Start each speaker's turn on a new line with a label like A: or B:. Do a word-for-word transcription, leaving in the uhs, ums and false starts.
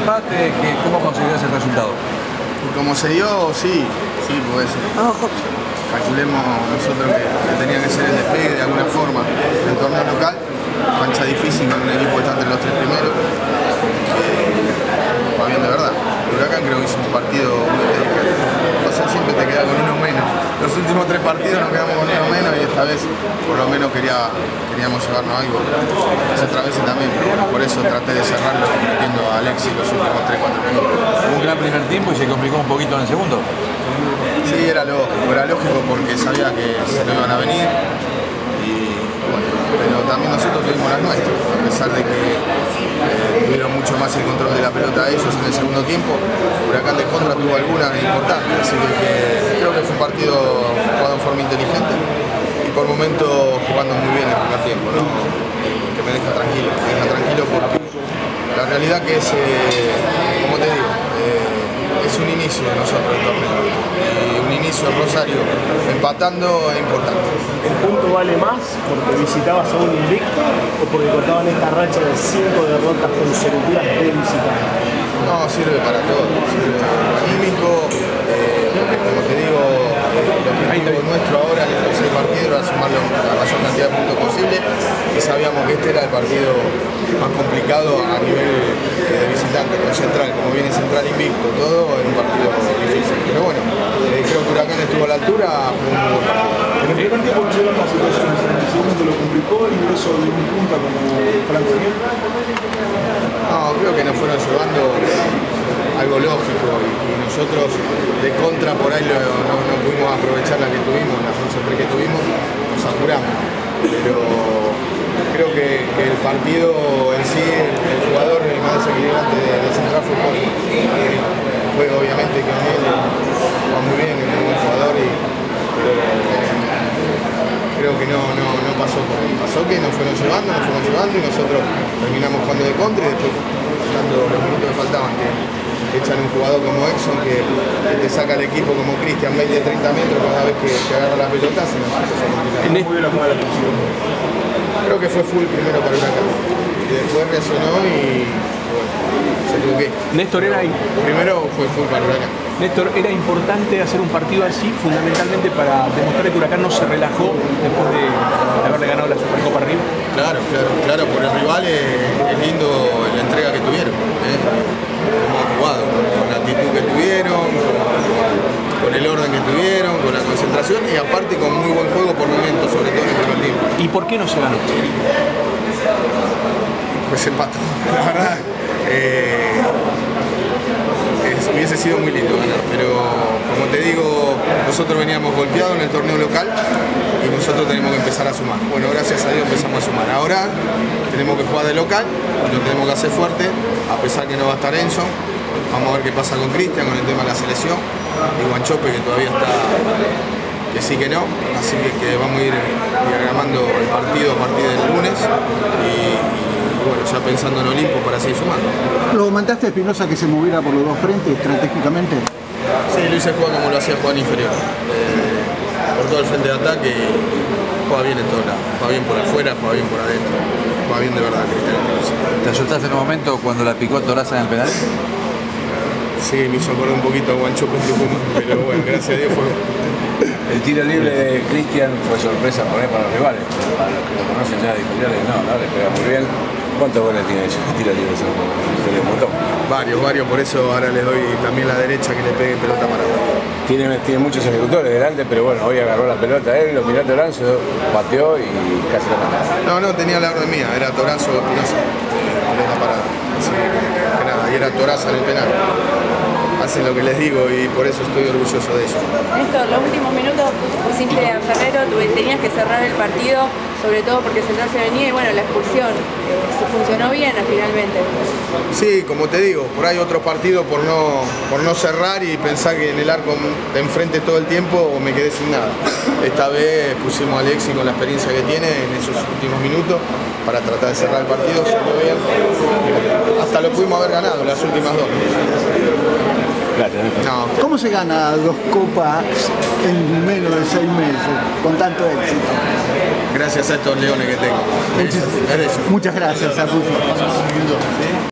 A: empate, que, ¿cómo conseguirás el resultado?
B: Como se dio, sí, sí, puede ser. Calculemos nosotros que, que tenía que ser el despegue de alguna forma del torneo local, cancha difícil con un equipo que está entre los tres primeros. Eh, va bien de verdad. Huracán creo que hizo un partido muy inteligente. O sea, siempre te queda con uno menos. Los últimos tres partidos nos quedamos con uno menos y esta vez por lo menos quería, queríamos llevarnos algo. Las otras veces también, pero bueno, por eso traté de cerrarlo metiendo a Alexis los últimos tres cuatro minutos.
A: Un gran primer tiempo y se complicó un poquito en el segundo.
B: Sí, era lógico, era lógico porque sabía que se no iban a venir, y, bueno, pero también nosotros tuvimos las nuestras, a pesar de que eh, tuvieron mucho más el control de la pelota ellos en el segundo tiempo. Huracán de contra tuvo algunas importantes, así que, que creo que fue un partido jugado en forma inteligente y por momentos jugando muy bien el primer tiempo, ¿no? Que me deja tranquilo, me deja tranquilo porque la realidad que es, eh, como te digo, eh, es un inicio de nosotros el torneo, y un inicio en Rosario empatando es importante.
C: ¿El punto vale más porque visitabas a un invicto o porque cortaban esta racha de cinco derrotas consecutivas de visitante?
B: No, sirve para todo, sirve anímico, eh, porque como te digo, el objetivo nuestro ahora en el tercer partido era sumar la mayor cantidad de puntos posible y sabíamos que este era el partido más complicado a nivel de visitante, con Central, como viene Central invicto, todo era un partido difícil, pero bueno, eh, creo que Huracán estuvo a la altura, fue un muy buen partido.
D: En el primer tiempo no llegaron las situaciones, en el segundo lo complicó el ingreso de un punta como Franco Niel.
B: No, creo que nos fueron llevando algo lógico y, y nosotros de contra por ahí lo, no, no pudimos aprovechar la que tuvimos, las once tres que tuvimos, nos apuramos, pero creo que, que el partido en sí, el, el jugador el más desequilibrante de, de Central fue Paul. Fue obviamente que él va muy bien, es un muy buen jugador y creo que no, no, no pasó por ahí. Pasó que nos fueron llevando, nos fueron llevando y nosotros terminamos jugando de contra y después, faltando los minutos que faltaban, que, que echan un jugador como Exxon que, que te saca el equipo como Cristian veinte a treinta metros cada vez que, que agarra la pelota, se nos hace complicar.
D: ¿Cómo vio la jugada de la posición?
B: Creo que fue full primero para Huracán y después reaccionó y bueno, se equivoqué.
E: Néstor, era,
B: Primero fue full para Huracán.
E: Néstor, era importante hacer un partido así, fundamentalmente para demostrar que Huracán no se relajó después de haberle ganado la Supercopa arriba.
B: Claro, claro, claro, por el rival es, es lindo la entrega que tuvieron, ¿eh? Cómo han jugado, con la actitud que tuvieron, con el orden que tuvieron, con la concentración y aparte con muy buen juego por momentos, sobre todo en el primer tiempo.
E: ¿Y por qué no se ganó?
B: Pues empató, la verdad. Eh, es, hubiese sido muy lindo ganar, pero como te digo, nosotros veníamos golpeados en el torneo local y nosotros tenemos que empezar a sumar. Bueno, gracias a Dios empezamos a sumar. Ahora tenemos que jugar de local y lo tenemos que hacer fuerte, a pesar que no va a estar Enzo. Vamos a ver qué pasa con Cristian, con el tema de la selección, y Guanchope, que todavía está, que sí que no, así que, que vamos a ir diagramando el partido a partir del lunes y, y bueno, ya pensando en Olimpo para seguir sumando.
F: ¿Lo mandaste a Espinosa que se moviera por los dos frentes estratégicamente?
B: Sí, lo hice jugar como lo hacía Juan inferior, eh, por todo el frente de ataque y juega bien en todos lados, juega bien por afuera, juega bien por adentro, juega bien de verdad Cristian Espinosa.
A: ¿Te asustaste en un momento cuando la picó Toraza en el penal?
B: Sí, me hizo acordar un poquito a Guanchope en Tucumán, pero bueno, gracias a Dios fue.
G: El tiro libre de Cristian fue sorpresa por ahí para los rivales, para los que lo conocen ya de inferiores, no, no, le pega muy bien. ¿Cuántos goles tiene ese tiro libre? Un montón.
B: Varios, varios, por eso ahora le doy también la derecha que le pegue pelota para abajo.
G: Tiene, tiene muchos ejecutores delante, pero bueno, hoy agarró la pelota él, lo miró a Toranzo, pateó y casi la mató.
B: No, no, tenía la orden mía, era Toranzo o Espinosa, pelota parada. Así que, que nada, y era Toraza en el penal. Hacen lo que les digo y por eso estoy orgulloso de ellos.
H: Néstor, los últimos minutos pusiste a Ferrero, tú tenías que cerrar el partido, sobre todo porque Central se venía y bueno, la expulsión eh, se funcionó bien finalmente.
B: Sí, como te digo, por ahí otro partido por no, por no cerrar y pensar que en el arco de enfrente todo el tiempo me quedé sin nada. Esta vez pusimos a Alexis con la experiencia que tiene en esos últimos minutos para tratar de cerrar el partido, se fue bien. Hasta lo pudimos haber ganado las últimas dos.
G: Gracias.
B: No,
F: ¿Cómo se gana dos copas en menos de seis meses con tanto éxito?
B: gracias a estos leones que tengo.
F: Muchas, muchas gracias, Arturo.